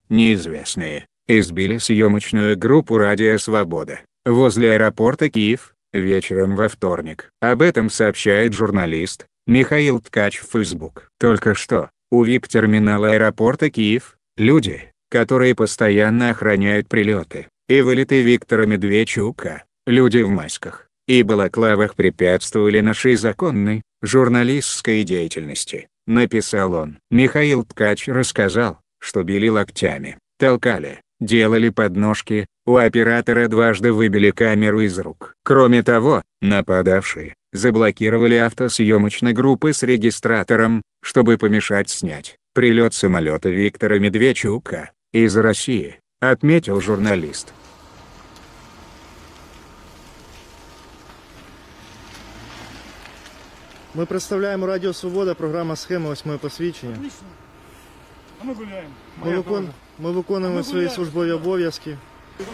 неизвестные, избили съемочную группу «Радио Свобода» возле аэропорта Киев, вечером во вторник. Об этом сообщает журналист Михаил Ткач в Facebook. Только что, у ВИП-терминала аэропорта Киев, люди, которые постоянно охраняют прилеты и вылеты Виктора Медведчука, люди в масках и балаклавах препятствовали нашей законной, журналистской деятельности, написал он. Михаил Ткач рассказал, что били локтями, толкали, делали подножки, у оператора дважды выбили камеру из рук. Кроме того, нападавшие заблокировали авто съемочной группы с регистратором, чтобы помешать снять прилет самолета Виктора Медведчука из России, отметил журналист. Ми представляємо Радіо Свобода, програма «Схема 8 посвідчення». А ми гуляємо. Ми виконуємо свої службові обов'язки. Без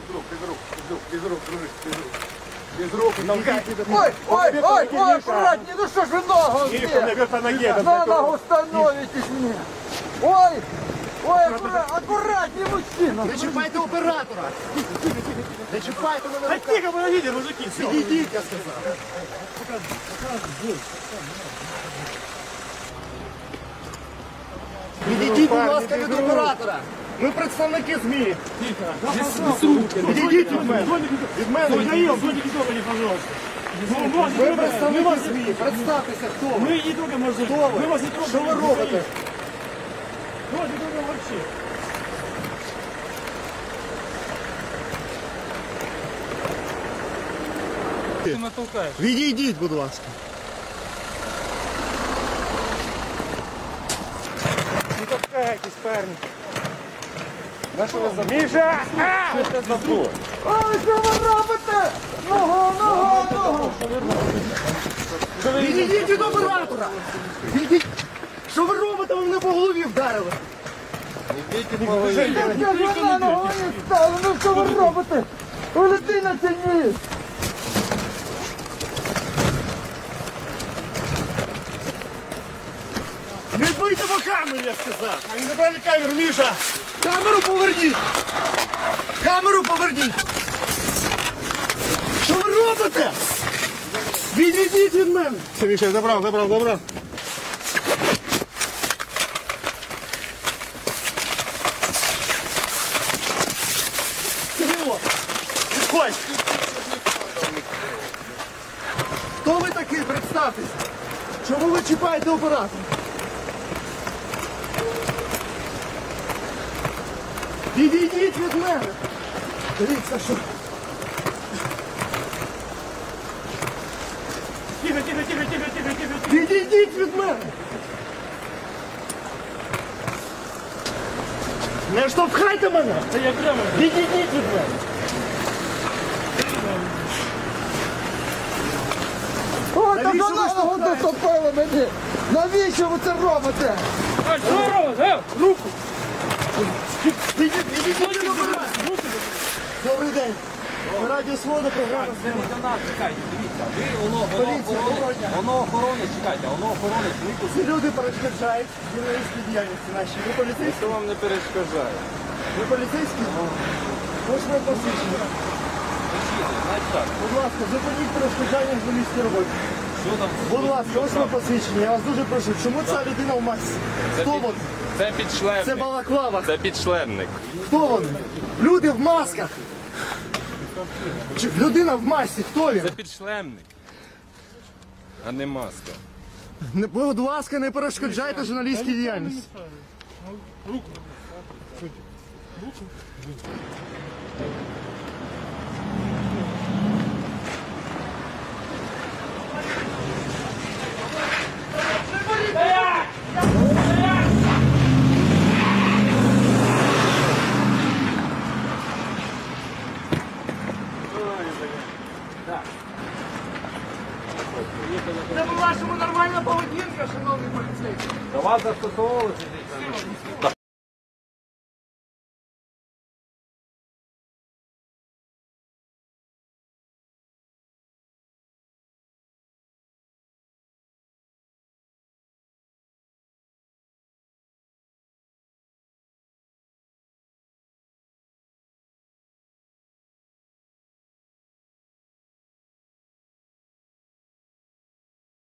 рук, ой, аккуратнее, ну что ж вы ногу где? На ногу становитесь мне. Ой, аккуратнее, мужчина. Не чіпайте оператора! Не чіпайте мене! Да тихо, подождите, мужики, все. Відійдіть, я сказав! Відійдіть, будь ласка, від оператора! Ми представники ЗМІ! Відійдіть від мене! Від мене! Михаил, зонтики трогали, пожалуйста. Ви представники ЗМІ! Представтеся, хто ви! Мы не только можем. Хто ви? Мы вас не трогаем. Що ви робите? Мы вас не трогаем вообще. Ты меня толкаешь. Відійдіть, будь ласка! Не толкайтесь, парни. Миша! Что это за бой? Ой, что вы робите? Ногу! Відійдіть від оператора! Відійдіть! Що ви робите? Ви мене по голові вдарили! Я на ногу не стала, ну що ви робите? Улети на цей ніс! Не бийте по камері, я сказав! А не забрали камеру, Міша! Камеру поверніть! Камеру поверніть! Що ви робите? Відійдіть від мене! Все, Миша, забрал. Кирило! Відходь! Хто ви такий? Представтесь! Чому ви чіпаєте оператора? Відійдіть від мене! Дивіться, що... Тихо. Відійдіть від мене! Не штовхайте мене! Да я прямо. Відійдіть від мене! О, та за ногу зацепили мене! Навіщо ви це робите? А що робите? Руку! Відійдіть від мене! Добрий день! Радіо Свобода, програма «Схема». Чекайте, дивіться, воно охорони, чекайте, воно охорони. Ці люди перешкоджають журналістській діяльності нашій. Ви поліцейські? Хто вам не перешкоджає? Ви поліцейські? Ось ви посвідчення. Значить так, Будь ласка, зупиніть перешкоджання журналістській роботі. що там? Будь ласка, ось ви посвідчення. Я вас дуже прошу. Чому ця людина в масці? Хто вони? Це підшленник. Це балаклава. Це підшленник. Хто вони? Люди в масках. Людина в масці. Хто він? Це підшленник, а не маска. Будь ласка, не перешкоджайте журналістській діяльності. Руку. Це по-вашому нормальна поведінка, шановний поліцейський. До вас застосовувалися